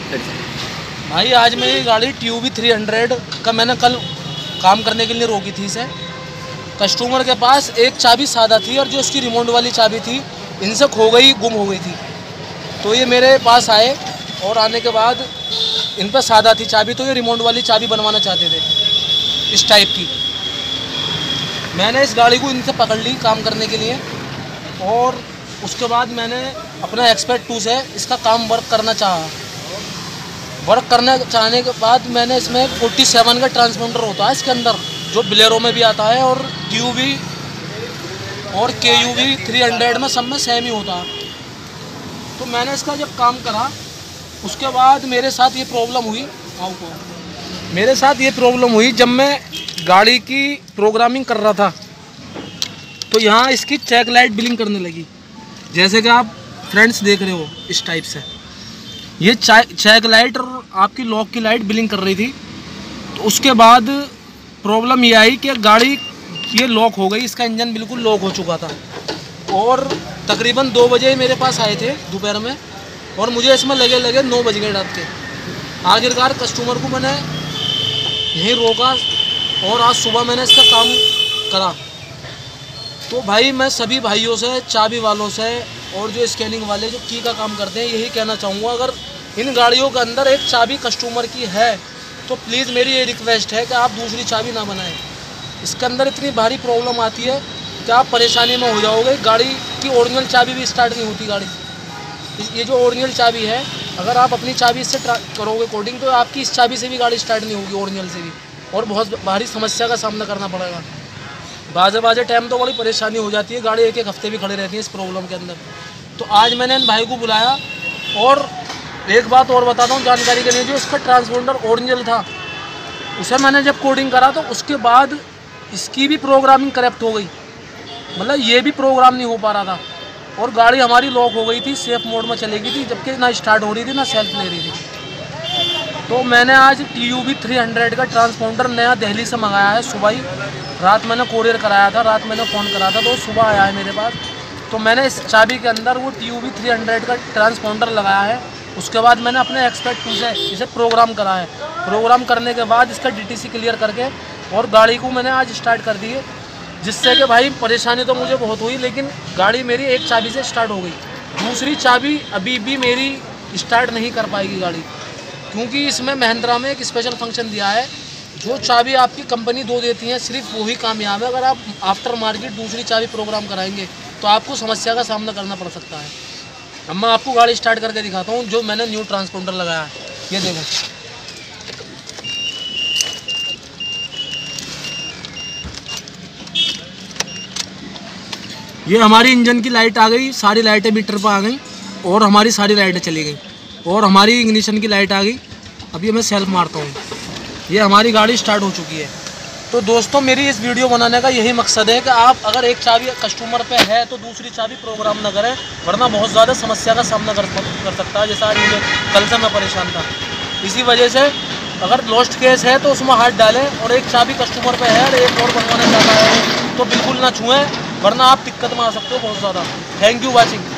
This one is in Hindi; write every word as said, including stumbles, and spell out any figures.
भाई आज मेरी गाड़ी T U V three hundred का मैंने कल काम करने के लिए रोकी थी इसे। कस्टमर के पास एक चाबी सादा थी और जो इसकी रिमोट वाली चाबी थी इनसे खो गई, गुम हो गई थी। तो ये मेरे पास आए और आने के बाद इन पर सादा थी चाबी, तो ये रिमोट वाली चाबी बनवाना चाहते थे इस टाइप की। मैंने इस गाड़ी को इनसे पकड़ ली काम करने के लिए और उसके बाद मैंने अपना एक्सपर्ट टू से इसका काम वर्क करना चाहा। वर्क करना चाहने के बाद मैंने इसमें सैंतालीस का ट्रांसपोंडर होता है इसके अंदर, जो बिलेरो में भी आता है और टी यू वी और के यू वी थ्री हंड्रेड में सब में सेम ही होता है। तो मैंने इसका जब काम करा उसके बाद मेरे साथ ये प्रॉब्लम हुई आपको मेरे साथ ये प्रॉब्लम हुई जब मैं गाड़ी की प्रोग्रामिंग कर रहा था तो यहाँ इसकी चेक लाइट ब्लिंक करने लगी, जैसे कि आप फ्रेंड्स देख रहे हो इस टाइप से। ये चेक लाइट और आपकी लॉक की लाइट ब्लिंक कर रही थी। तो उसके बाद प्रॉब्लम ये आई कि गाड़ी ये लॉक हो गई, इसका इंजन बिल्कुल लॉक हो चुका था। और तकरीबन दो बजे मेरे पास आए थे दोपहर में और मुझे इसमें लगे लगे नौ बज गए रात के। आखिरकार कस्टमर को मैंने यहीं रोका और आज सुबह मैंने इसका काम करा। तो भाई मैं सभी भाइयों से, चाबी वालों से और जो स्कैनिंग वाले जो की का काम करते हैं यही कहना चाहूँगा, अगर इन गाड़ियों के अंदर एक चाबी कस्टमर की है तो प्लीज़ मेरी ये रिक्वेस्ट है कि आप दूसरी चाबी ना बनाएं। इसके अंदर इतनी भारी प्रॉब्लम आती है कि आप परेशानी में हो जाओगे। गाड़ी की ओरिजिनल चाबी भी स्टार्ट नहीं होती गाड़ी। ये जो ओरिजिनल चाबी है, अगर आप अपनी चाबी इससे करोगे कोडिंग तो आपकी इस चाबी से भी गाड़ी स्टार्ट नहीं होगी, ओरिजिनल से भी, और बहुत भारी समस्या का सामना करना पड़ेगा। बाजे बाजे टाइम तो बड़ी परेशानी हो जाती है, गाड़ी एक एक हफ्ते भी खड़ी रहती है इस प्रॉब्लम के अंदर। तो आज मैंने इन भाई को बुलाया और एक बात और बताता हूँ जानकारी के लिए, जो इसका ट्रांसपोंडर ओरिजिनल था उसे मैंने जब कोडिंग करा तो उसके बाद इसकी भी प्रोग्रामिंग करेक्ट हो गई, मतलब ये भी प्रोग्राम नहीं हो पा रहा था और गाड़ी हमारी लॉक हो गई थी, सेफ मोड में चलेगी थी, जबकि ना स्टार्ट हो रही थी ना सेल्फ ले रही थी। तो मैंने आज T U V three hundred का ट्रांसपोंडर नया दिल्ली से मंगाया है। सुबह ही रात मैंने कोरियर कराया था, रात मैंने फ़ोन करा था तो सुबह आया है मेरे पास। तो मैंने इस चाबी के अंदर वो T U V three hundred का ट्रांसपोंडर लगाया है। उसके बाद मैंने अपने एक्सपर्ट टू से इसे प्रोग्राम करा है। प्रोग्राम करने के बाद इसका डी टी सी क्लियर करके और गाड़ी को मैंने आज स्टार्ट कर दी है, जिससे कि भाई परेशानी तो मुझे बहुत हुई, लेकिन गाड़ी मेरी एक चाबी से स्टार्ट हो गई। दूसरी चाबी अभी भी मेरी स्टार्ट नहीं कर पाएगी गाड़ी, क्योंकि इसमें महिंद्रा में एक स्पेशल फंक्शन दिया है, जो चाबी आपकी कंपनी दो देती है सिर्फ वही कामयाब है। अगर आप आफ्टर मार्केट दूसरी चाबी प्रोग्राम कराएंगे तो आपको समस्या का सामना करना पड़ सकता है। अब मैं आपको गाड़ी स्टार्ट करके दिखाता हूँ जो मैंने न्यू ट्रांसपोंडर लगाया है। ये देखो, ये हमारी इंजन की लाइट आ गई, सारी लाइटें मीटर पर आ गई और हमारी सारी लाइटें चली गई और हमारी इग्निशन की लाइट आ गई। अभी मैं सेल्फ मारता हूँ, ये हमारी गाड़ी स्टार्ट हो चुकी है। तो दोस्तों मेरी इस वीडियो बनाने का यही मकसद है कि आप अगर एक चाबी कस्टमर पे है तो दूसरी चाबी प्रोग्राम ना करें, वरना बहुत ज़्यादा समस्या का सामना कर कर सकता है। जैसा आज मुझे कल से मैं परेशान था, इसी वजह से अगर लॉस्ट केस है तो उसमें हाथ डालें और एक चाबी कस्टमर पे है और एक और बनवाना चाहता है तो बिल्कुल ना छुएं, वरना आप दिक्कत में आ सकते हो बहुत ज़्यादा। Thank you watching.